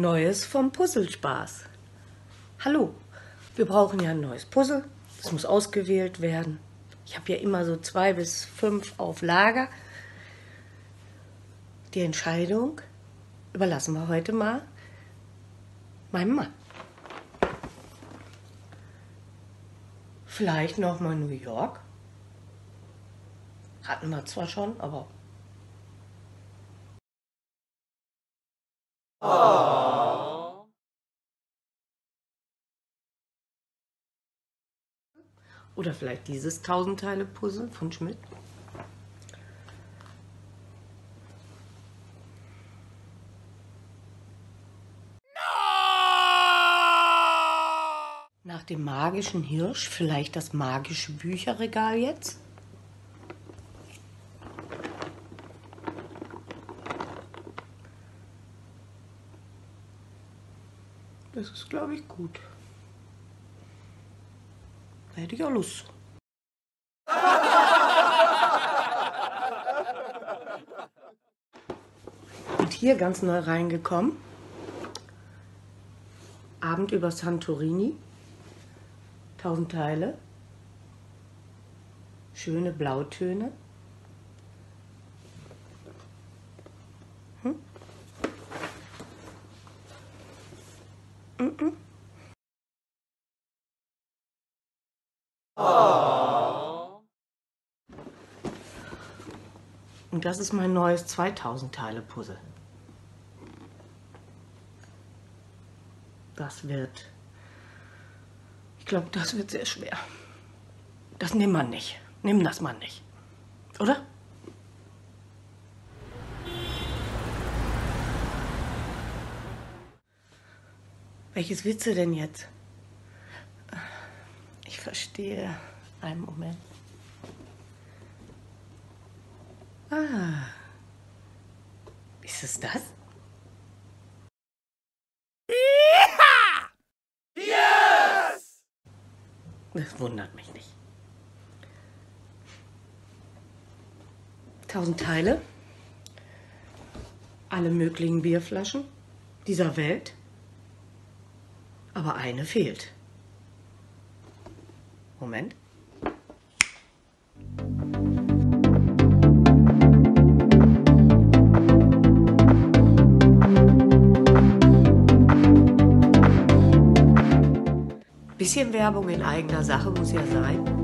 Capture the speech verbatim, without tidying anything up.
Neues vom Puzzlespaß. Hallo, wir brauchen ja ein neues Puzzle. Das muss ausgewählt werden. Ich habe ja immer so zwei bis fünf auf Lager. Die Entscheidung überlassen wir heute mal meinem Mann. Vielleicht noch mal New York. Hatten wir zwar schon, aber... Oh. Oder vielleicht dieses Tausend-Teile-Puzzle von Schmidt. Nach dem magischen Hirsch vielleicht das magische Bücherregal jetzt? Das ist, glaube ich, gut. Da hätte ich auch Lust. Und hier ganz neu reingekommen. Abend über Santorini. Tausend Teile. Schöne Blautöne. Hm? Mm-mm. Oh. Und das ist mein neues zweitausend Teile Puzzle. Das wird... Ich glaube, das wird sehr schwer. Das nimmt man nicht. Nimm das man nicht. Oder? Welches willst du denn jetzt? Ich verstehe. Einen Moment. Ah. Ist es das? Yes! Das wundert mich nicht. Tausend Teile. Alle möglichen Bierflaschen dieser Welt. Aber eine fehlt. Moment. Bisschen Werbung in eigener Sache muss ja sein.